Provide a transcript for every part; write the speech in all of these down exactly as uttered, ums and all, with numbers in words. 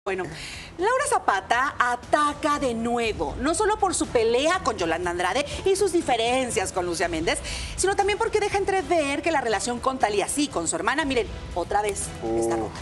Bueno, Laura Zapata ataca de nuevo, no solo por su pelea con Yolanda Andrade y sus diferencias con Lucía Méndez, sino también porque deja entrever que la relación con Thalía, sí, con su hermana, miren, otra vez está rota.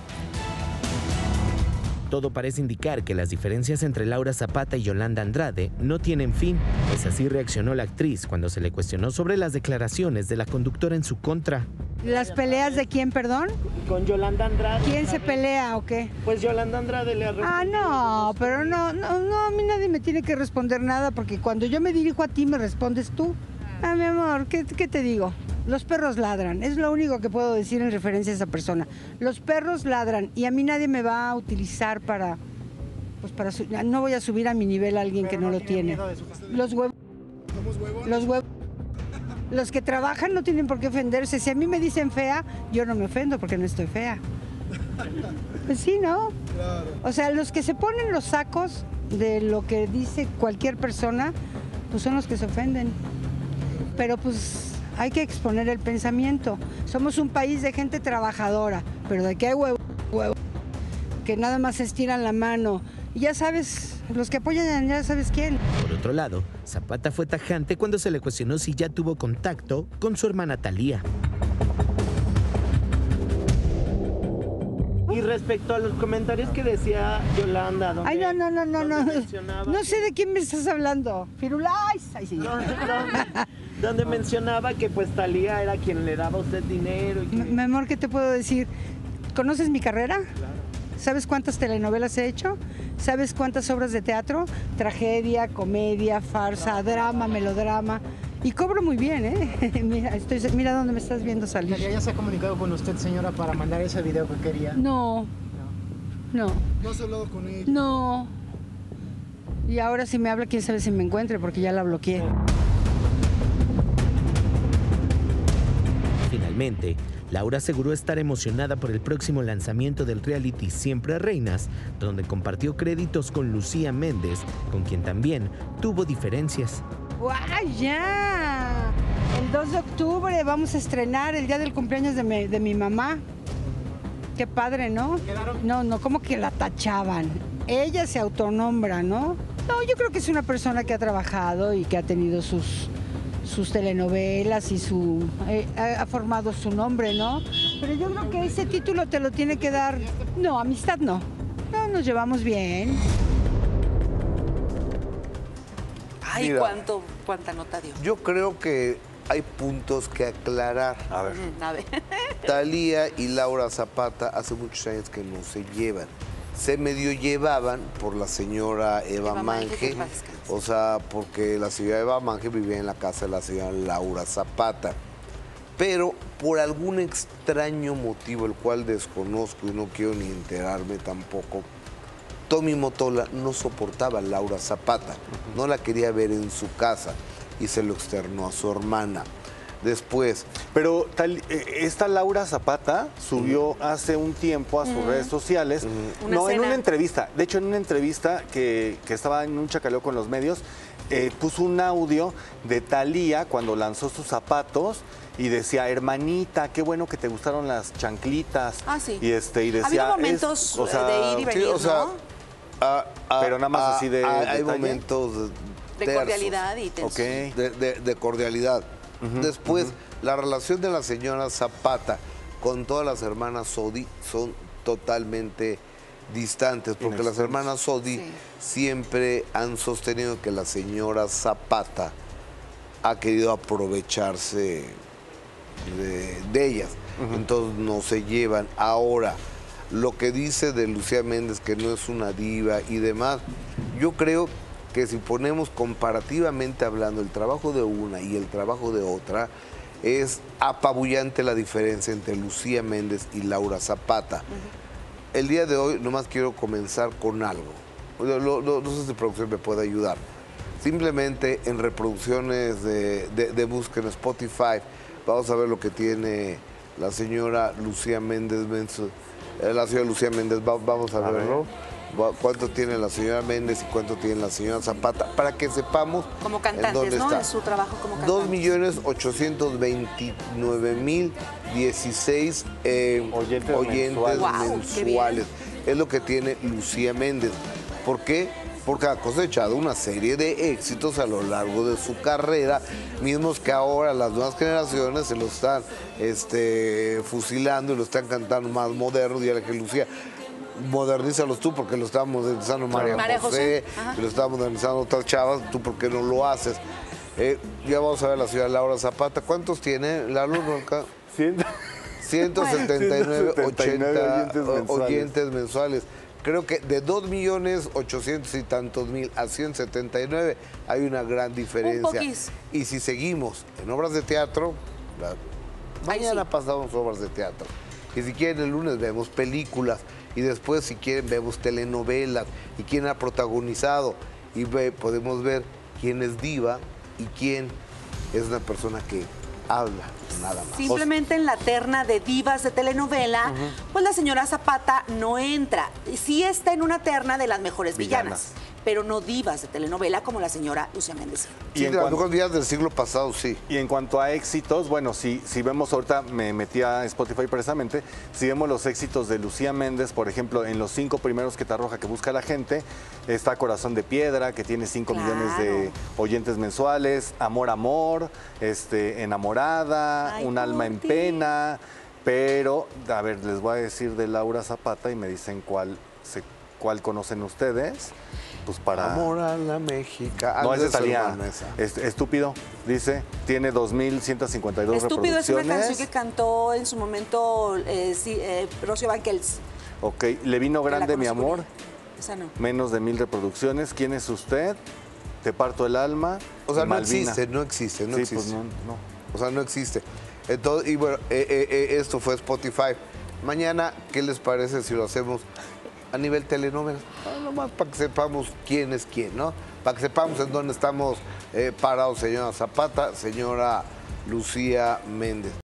Todo parece indicar que las diferencias entre Laura Zapata y Yolanda Andrade no tienen fin, pues así reaccionó la actriz cuando se le cuestionó sobre las declaraciones de la conductora en su contra. ¿Las peleas de quién, perdón? Con Yolanda Andrade. ¿Quién se pelea o qué? Pues Yolanda Andrade le ha respondido. Ah, no, pero no, no, no, a mí nadie me tiene que responder nada porque cuando yo me dirijo a ti me respondes tú. Ah, mi amor, ¿qué, qué te digo? Los perros ladran, es lo único que puedo decir en referencia a esa persona. Los perros ladran y a mí nadie me va a utilizar para, pues para, no voy a subir a mi nivel a alguien que no, no lo tiene. Los huevos. ¿Somos huevos? Los huevos. Los que trabajan no tienen por qué ofenderse. Si a mí me dicen fea, yo no me ofendo porque no estoy fea. Pues sí, ¿no? Claro. O sea, los que se ponen los sacos de lo que dice cualquier persona, pues son los que se ofenden. Pero pues hay que exponer el pensamiento. Somos un país de gente trabajadora, pero de que hay huevos, huevo, que nada más estiran la mano. Y ya sabes, los que apoyan ya sabes quién. Por otro lado, Zapata fue tajante cuando se le cuestionó si ya tuvo contacto con su hermana Thalía. Y respecto a los comentarios que decía Yolanda, donde, Ay, no, no, no, no, no. No sé que, de quién me estás hablando. Firulais. Ay, sí. Donde, donde, donde mencionaba que pues Thalía era quien le daba a usted dinero. Y que... Mi amor, ¿qué te puedo decir? ¿Conoces mi carrera? Claro. ¿Sabes cuántas telenovelas he hecho? ¿Sabes cuántas obras de teatro? Tragedia, comedia, farsa, drama, melodrama. Y cobro muy bien, ¿eh? Mira, estoy, mira dónde me estás viendo salir. ¿Ya se ha comunicado con usted, señora, para mandar ese video que quería? No, no. ¿No has hablado con ella? No. Y ahora si me habla, quién sabe si me encuentre, porque ya la bloqueé. Finalmente, Laura aseguró estar emocionada por el próximo lanzamiento del reality Siempre Reinas, donde compartió créditos con Lucía Méndez, con quien también tuvo diferencias. ¡Guay, ya! El dos de octubre vamos a estrenar el día del cumpleaños de mi, de mi mamá. Qué padre, ¿no? No, no, como que la tachaban. Ella se autonombra, ¿no? No, yo creo que es una persona que ha trabajado y que ha tenido sus, sus telenovelas y su eh, ha formado su nombre, ¿no? Pero yo creo que ese título te lo tiene que dar... No, amistad no. No, nos llevamos bien. Ay, Mira, ¿cuánto, cuánta nota dio? Yo creo que hay puntos que aclarar. A ver. Mm, a ver. Thalía y Laura Zapata hace muchos años que no se llevan. Se medio llevaban por la señora Eva, Eva Mange, Mange, o sea, porque la señora Eva Mange vivía en la casa de la señora Laura Zapata. Pero por algún extraño motivo, el cual desconozco y no quiero ni enterarme tampoco, Tommy Motola no soportaba a Laura Zapata, no la quería ver en su casa y se lo externó a su hermana. Después... Pero tal, esta Laura Zapata subió uh-huh. hace un tiempo a sus uh-huh. redes sociales, uh-huh. no, en una entrevista, de hecho en una entrevista que, que estaba en un chacaleo con los medios, eh, puso un audio de Thalía cuando lanzó sus zapatos y decía, hermanita, qué bueno que te gustaron las chanclitas. Ah, sí. Y, este, y decía... Ha habido momentos es, o sea, de ir y venir, sí, o sea, ¿no? Ah, ah, pero nada más ah, así de... ah, de hay detalle. momentos de tersos, cordialidad y tensos. Okay. de, de, de cordialidad. Uh-huh, Después, uh-huh. la relación de la señora Zapata con todas las hermanas Sodi son totalmente distantes, porque las hermanas Sodi sí. siempre han sostenido que la señora Zapata ha querido aprovecharse de, de ellas. Uh-huh. Entonces no se llevan. Ahora, lo que dice de Lucía Méndez, que no es una diva y demás, yo creo que si ponemos comparativamente hablando el trabajo de una y el trabajo de otra, es apabullante la diferencia entre Lucía Méndez y Laura Zapata. Uh-huh. El día de hoy nomás quiero comenzar con algo. No, no, no sé si producción me puede ayudar. Simplemente en reproducciones de, de, de búsqueda en Spotify, vamos a ver lo que tiene la señora Lucía Méndez. La señora Lucía Méndez, vamos a, a verlo. Ver. Cuánto tiene la señora Méndez y cuánto tiene la señora Zapata, para que sepamos como cantantes, dónde ¿no? está. En su trabajo como cantantes. dos millones ochocientos veintinueve mil dieciséis eh, oyentes, oyentes mensuales. mensuales. Wow, es lo que tiene Lucía Méndez. ¿Por qué? Porque ha cosechado una serie de éxitos a lo largo de su carrera, mismos que ahora las nuevas generaciones se lo están este, fusilando y lo están cantando más moderno. Y que Lucía, modernízalos tú, porque lo está modernizando María, María José, José. Y lo está modernizando otras chavas, tú por qué no lo haces. Eh, ya vamos a ver la señora Laura Zapata. ¿Cuántos tiene la luz acá? ciento setenta y nueve, ochenta oyentes, oyentes mensuales. Creo que de dos millones ochocientos y tantos mil a ciento setenta y nueve hay una gran diferencia. Y si seguimos en obras de teatro, la, mañana sí. pasamos obras de teatro. Y si quieren el lunes vemos películas. Y después si quieren vemos telenovelas. Y quién ha protagonizado. Y ve, podemos ver quién es diva y quién es una persona que habla, nada más. Simplemente en la terna de divas de telenovela, uh-huh. pues la señora Zapata no entra. Sí está en una terna de las mejores villanas, villanas pero no divas de telenovela como la señora Lucía Méndez. Y sí, en de las mejores villanas del siglo pasado, sí. Y en cuanto a éxitos, bueno, si, si vemos ahorita, me metí a Spotify precisamente, si vemos los éxitos de Lucía Méndez, por ejemplo, en los cinco primeros que te arroja que busca la gente, está Corazón de Piedra, que tiene cinco claro. millones de oyentes mensuales, Amor, Amor, este, Enamorada, Ay, Un alma en pena, pero, a ver, les voy a decir de Laura Zapata y me dicen cuál, se, cuál conocen ustedes. Pues para... Amor a la Méxica. No, es de Talía. Es, estúpido, dice, tiene dos mil ciento cincuenta y dos Estúpido reproducciones. Es una canción que cantó en su momento eh, sí, eh, Rocío Banquels. Ok, Le vino grande mi amor. Esa no. Menos de mil reproducciones. ¿Quién es usted? Te parto el alma. O sea, no Malvina. existe, no existe, no sí, existe. Pues no, no. O sea, no existe. Entonces, y bueno, eh, eh, eh, esto fue Spotify. Mañana, ¿qué les parece si lo hacemos a nivel telenovela? No, nomás para que sepamos quién es quién, ¿no? Para que sepamos en dónde estamos eh, parados, señora Zapata, señora Lucía Méndez.